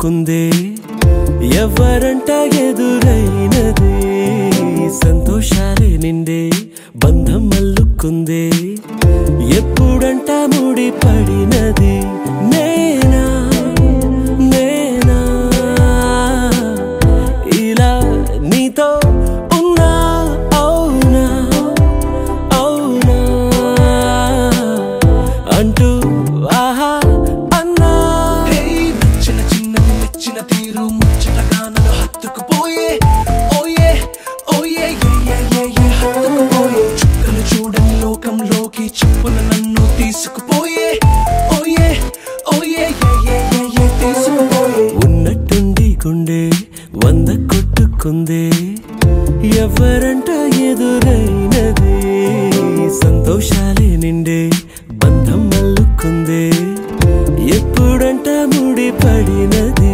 అల్లుకుందే ఎవరంట ఎదురైనదే సంతోషాలే నిండే బంధం అల్లుకుందే ఎప్పుడంట ముడి పడినది నేనా నేనా ఇలా నీతో ఉన్నా అవునా అవునా అంటూ ఆహా అన్నా నచ్చిన చిన్నది మెచ్చిన తీరు ముచ్చటగా నన్ను హత్తుకుపోయే ఓయే ఓయే హత్తుకుపోయే చుక్కలు చూడని లోకంలోకి చెప్పున నన్ను తీసుకుపోయే ఓయే ఓయే తీసుకుపోయే ఉన్నట్టుండి గుండె 100 కొట్టుకుందే ఎవరంట ఎదురైనదే సంతోషాలే నిండే బంధం అల్లుకుందే ఎప్పుడంట ముడి పడినది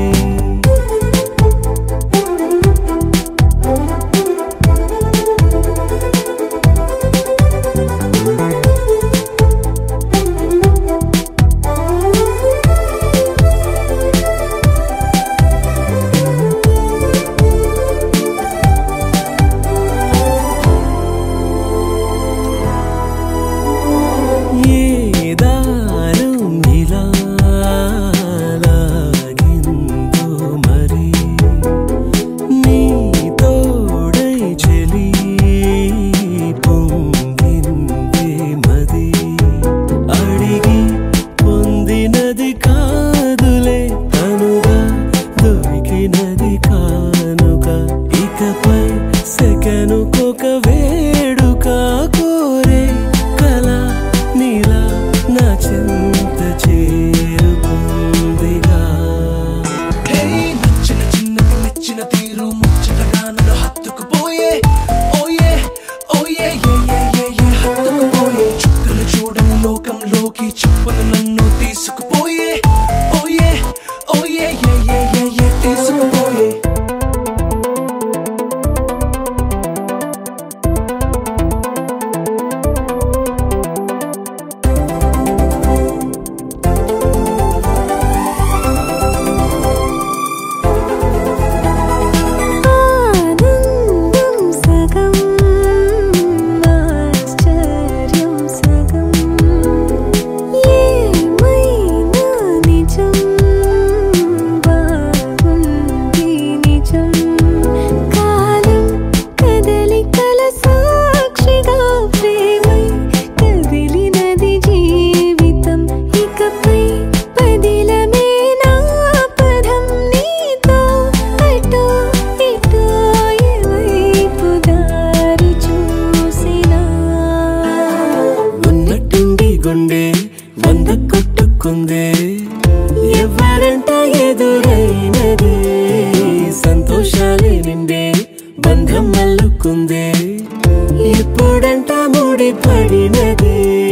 సెకనుకొక వేడుక కోరే కళ నీలా నా చింత చేరుకుందిగా నచ్చిన చిన్నది మెచ్చిన తీరు ముచ్చటగా నన్ను హత్తుకుపోయే ఓయే ఓయే హత్తుకుపోయే చుక్కలు చూడని లోకంలోకి చెప్పున నన్ను తీసుకుపోయే ఓయే ఓయే తీసుకుపోయే గుండె 100 కొట్టుకుందే ఎవరంట ఎదురైనదే సంతోషాలే నిండే బంధం అల్లుకుందే ఎప్పుడంట ముడి పడినదే